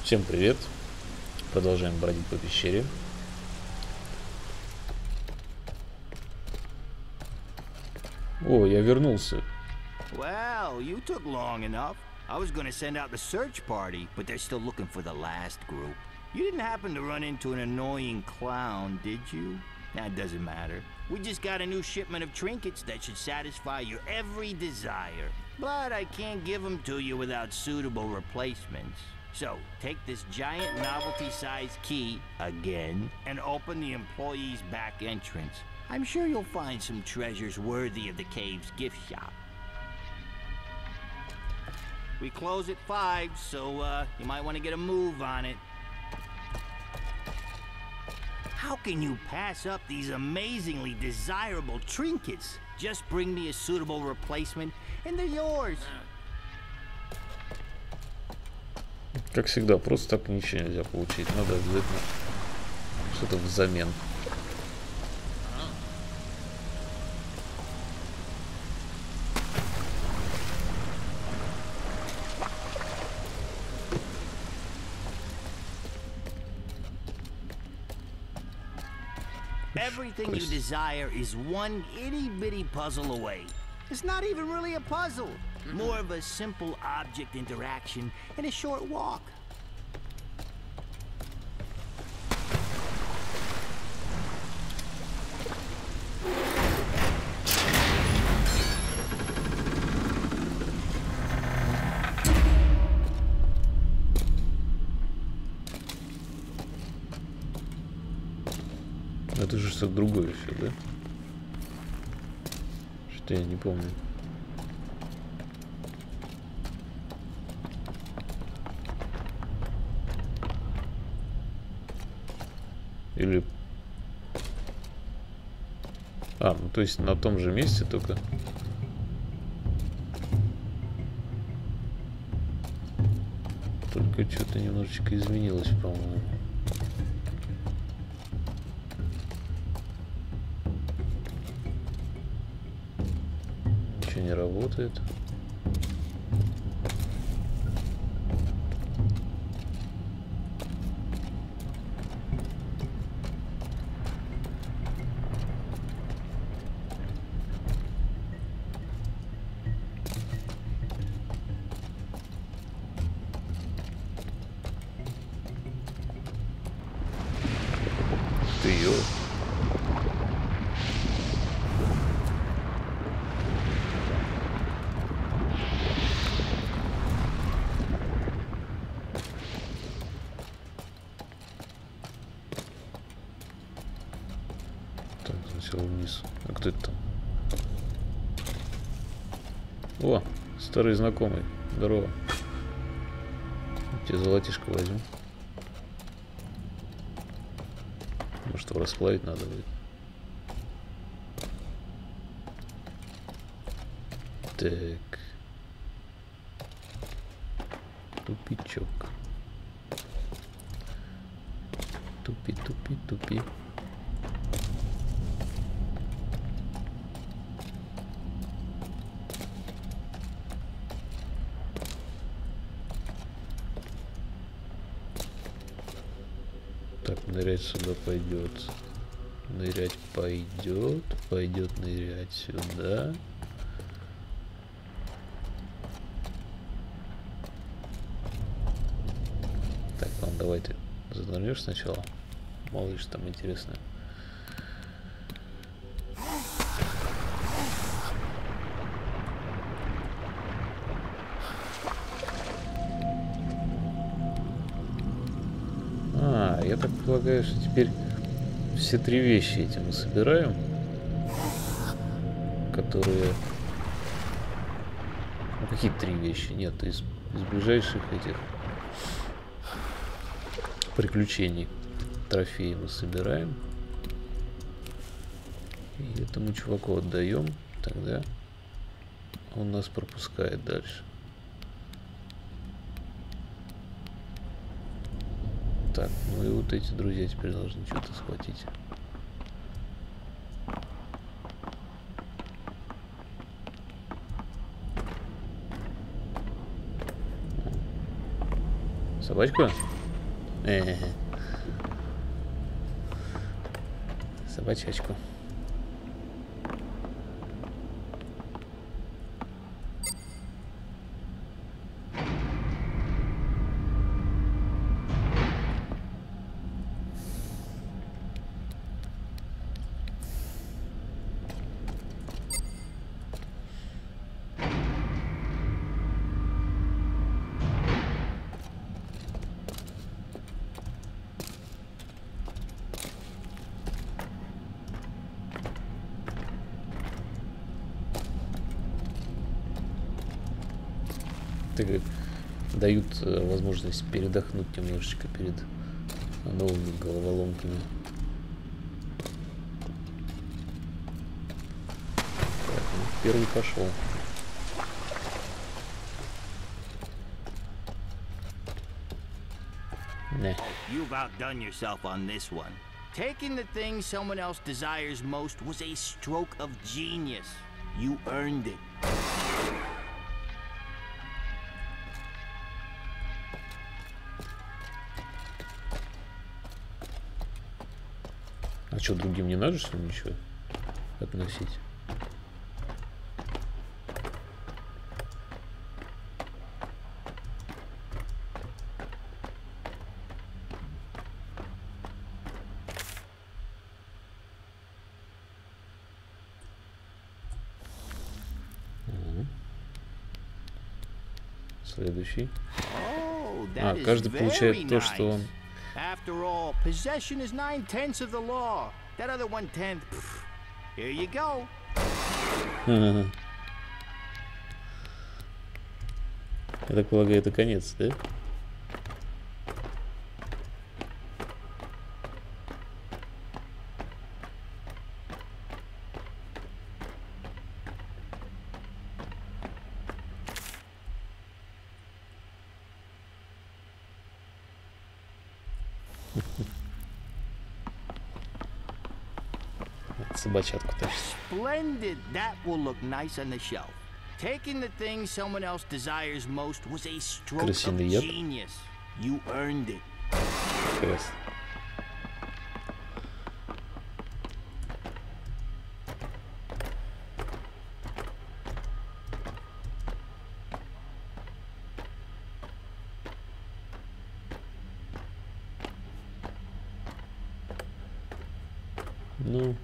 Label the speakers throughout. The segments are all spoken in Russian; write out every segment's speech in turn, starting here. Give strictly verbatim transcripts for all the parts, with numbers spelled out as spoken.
Speaker 1: Всем привет! Продолжаем бродить по пещере. О, я вернулся.
Speaker 2: Well, you took long enough. I was gonna send out the search party, but they're still looking for the last group. You didn't happen to run into an annoying clown, did you? That doesn't matter. We just got a new shipment of trinkets that should satisfy your every desire. But I can't give them to you without suitable replacements. So, take this giant novelty-sized key, again, and open the employee's back entrance. I'm sure you'll find some treasures worthy of the cave's gift shop. We close at five, so uh, you might want to get a move on it. How can you pass up these amazingly desirable trinkets? Just bring me a suitable replacement, and they're yours.
Speaker 1: Как всегда, просто так ничего нельзя получить. Надо обязательно что-то взамен.
Speaker 2: Everything you desire is one itty-bitty puzzle away. It's not even really a puzzle. More of a simple object interaction and a short walk.
Speaker 1: Это же что-то другое все, да? Что я не помню. Или... А, ну то есть на том же месте, только... Только что-то немножечко изменилось, по-моему. Ничего не работает. Ты ё. Так, сначала вниз. А кто это там? О, старый знакомый. Здорово. Тебе золотишко возьму. Может, его расплавить надо будет. Так. Тупичок. Тупи, тупи, тупи. Так, нырять сюда пойдет. Нырять пойдет. Пойдет нырять сюда. Так, ладно, давай ты занырнешь сначала. Мало ли что там интересное. А, я так полагаю, что теперь все три вещи эти мы собираем, которые... Ну, какие три вещи? Нет, из, из ближайших этих приключений трофеи мы собираем. И этому чуваку отдаем, тогда он нас пропускает дальше. Так, ну и вот эти друзья теперь должны что-то схватить. Собачка? Э-э-э. Собачачку. Так, дают э, возможность передохнуть немножечко перед новыми головоломками. Так, ну, первый пошел. Не.
Speaker 2: You've outdone yourself on this one. Taking the thing someone else desires most was a stroke of genius. You earned it.
Speaker 1: А что, другим не надо, что ли, ничего относить? Угу. Следующий.
Speaker 2: Oh,
Speaker 1: А, каждый получает то, что он...
Speaker 2: After all, possession is nine-tenths of the law. That other one-tenth, here you go.
Speaker 1: Я так полагаю, это конец, да? Собачатку-то.
Speaker 2: Splendid. That will look nice on the shelf. Taking the thing someone else desires most was a stroke
Speaker 1: Крысиный
Speaker 2: of
Speaker 1: яд.
Speaker 2: genius. You earned it.
Speaker 1: Крас. Ну.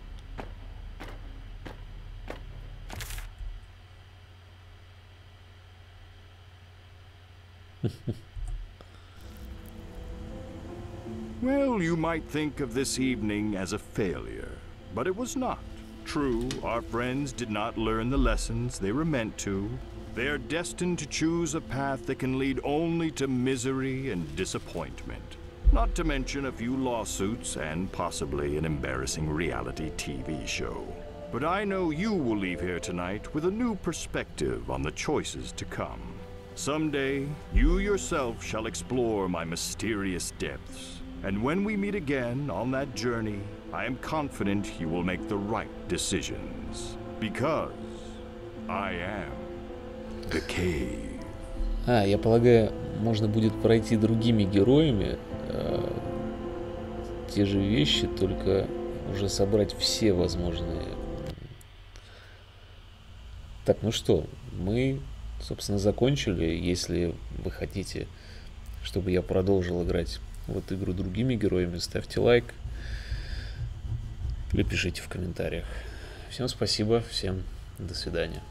Speaker 3: Well, you might think of this evening as a failure, but it was not. True, our friends did not learn the lessons they were meant to. They are destined to choose a path that can lead only to misery and disappointment. Not to mention a few lawsuits and possibly an embarrassing reality T V show. But I know you will leave here tonight with a new perspective on the choices to come. Someday, you yourself shall explore my mysterious depths. And when we meet again on that journey, I am confident you will make the right decisions. Because I am the cave.
Speaker 1: А, я полагаю, можно будет пройти другими героями э, те же вещи, только уже собрать все возможные. Так, ну что, мы, собственно, закончили. Если вы хотите, чтобы я продолжил играть в эту игру другими героями, ставьте лайк или пишите в комментариях. Всем спасибо, всем до свидания.